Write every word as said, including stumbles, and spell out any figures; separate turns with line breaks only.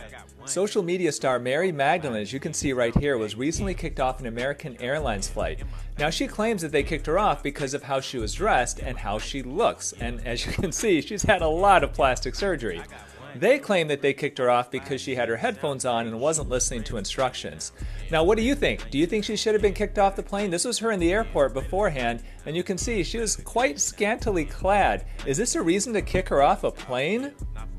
Social media star Mary Magdalene, as you can see right here, was recently kicked off an American Airlines flight. Now, she claims that they kicked her off because of how she was dressed and how she looks. And as you can see, she's had a lot of plastic surgery. They claim that they kicked her off because she had her headphones on and wasn't listening to instructions. Now, what do you think? Do you think she should have been kicked off the plane? This was her in the airport beforehand, and you can see she was quite scantily clad. Is this a reason to kick her off a plane?